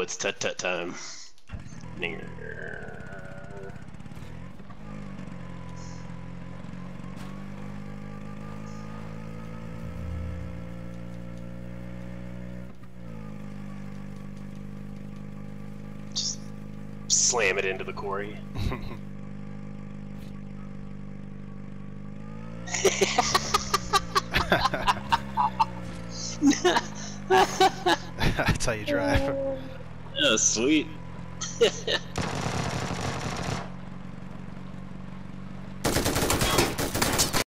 it's Tut Tut Time. Just slam it into the quarry. That's how you drive. Oh, sweet.